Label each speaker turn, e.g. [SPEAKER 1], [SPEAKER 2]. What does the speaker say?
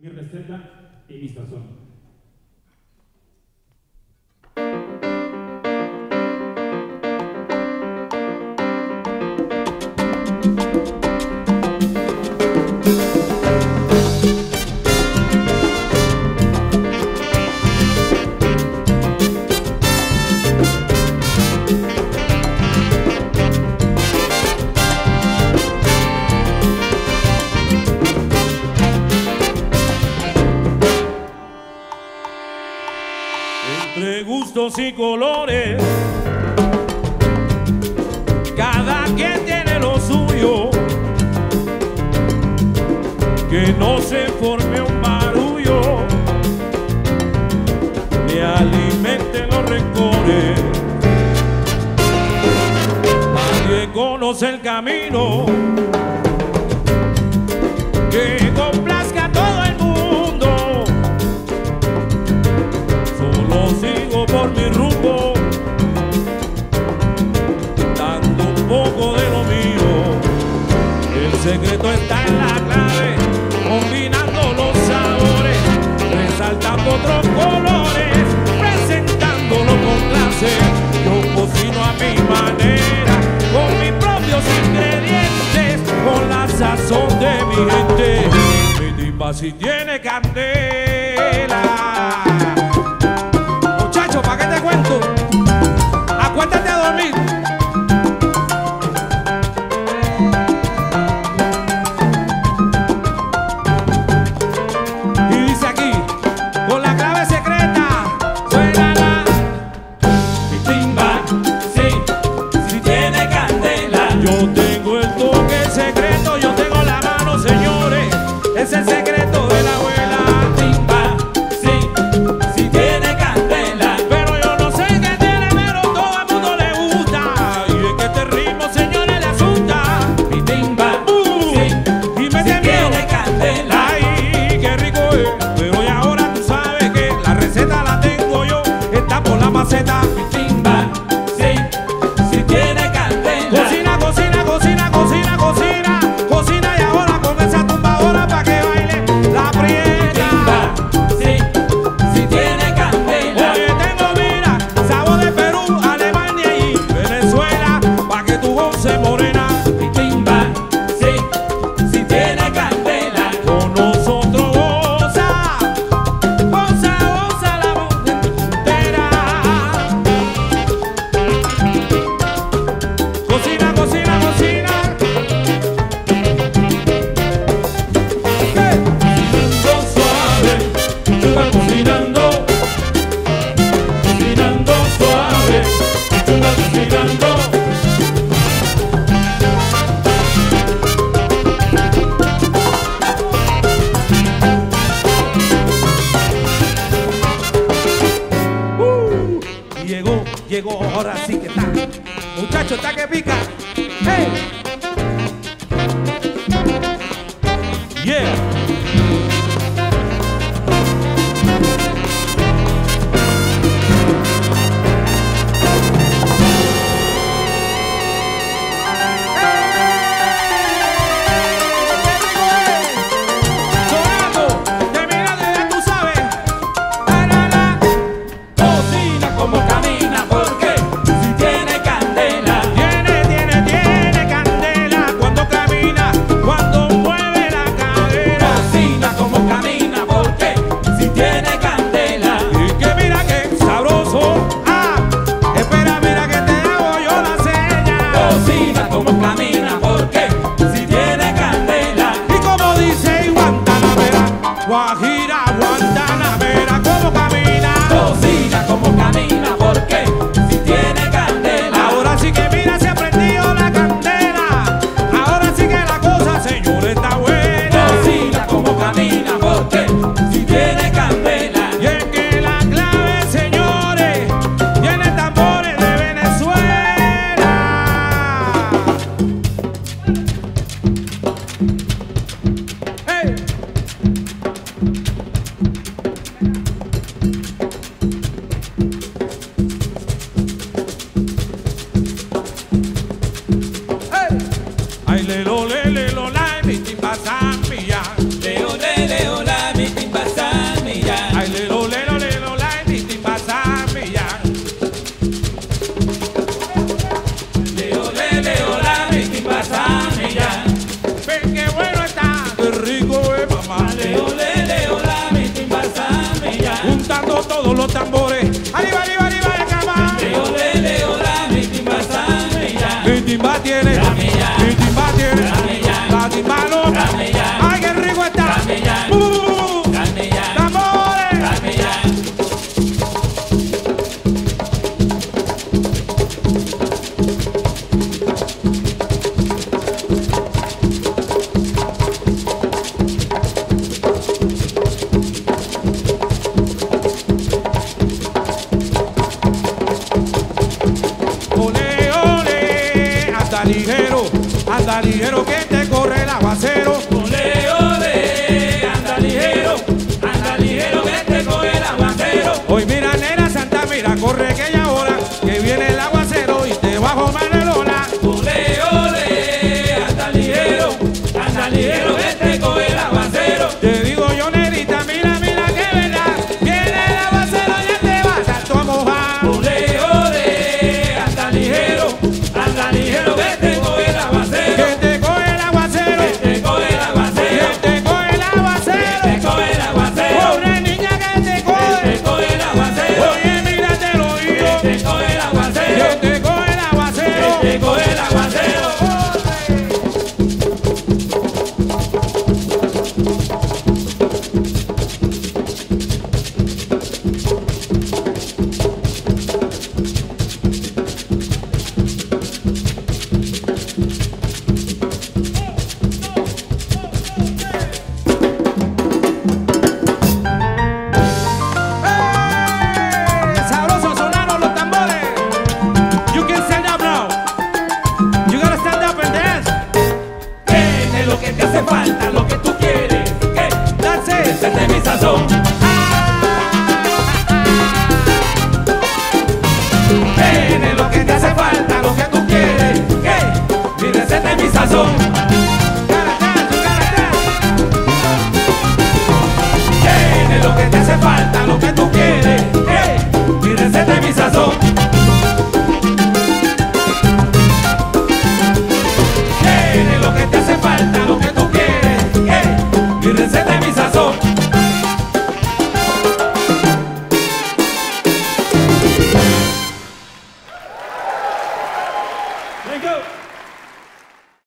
[SPEAKER 1] mi receta y mi sazón.
[SPEAKER 2] Entre gustos y colores, cada quien tiene lo suyo, que no se forme un barullo, ni alimente los rencores. Nadie conoce el camino que complazca a todo el mundo. Solo sigo por mi rumbo, dando un poco de lo mío. El secreto está en la clave, combinando los sabores, resaltando otros colores, presentándolo con clase. Yo cocino a mi manera, con mis propios ingredientes, con la sazón de mi gente. Mi timba si tiene candela. Muchachos, ¿para qué te cuento? Acuéstate a dormir. Y dice aquí, con la clave secreta, suena mi timba, sí tiene candela. Yo tengo el toque secreto, yo tengo la mano, señores, es el secreto de la abuela. Timba, sí tiene candela. Pero yo no sé qué tiene, pero todo el mundo le gusta. Y es que este ritmo, señores, le asusta. Mi timba, y me tiene candela. Ay, qué rico es. Pero y ahora tú sabes que la receta la tengo yo, está por la maceta. Mi timba, sí tiene candela. Cocina, cocina, cocina, cocina, cocina, cocina y ahora con esa tumbadora pa' que baile la prieta. Sí tiene candela. Oye, tengo, mira, sabor de Perú, Alemania y Venezuela, pa' que tu voz se morena. Mi timba, sí tiene candela. Con nosotros goza la voz entera. Cocina, cocina, cocina. Cocinando suave, tú vas cocinando. Cocinando suave, tú vas cocinando. Llegó, ahora sí que está. Muchacho, está que pica. ¡Hey! Yeah. Sonando, terminando, ya tú sabes. Cocina como camina, porque si tiene candela. Tiene candela cuando camina, cuando mueve la cadera. Cocina como camina, porque si tiene candela. Y que mira que sabroso. Ah, espera, mira que te hago yo la seña. Cocina como camina, porque si tiene candela. Y como dice Guantanamera, Guajira, Guantanamera, como camina. Cocina como camina, porque si tiene candela. Ahora sí que mira, se ha prendido la candela. Ahora sí que la cosa, señor, está buena. Cocina como camina, porque si tiene candela. Y es que la clave, señores, tiene tambores de Venezuela. ¡Hey! dijeron que te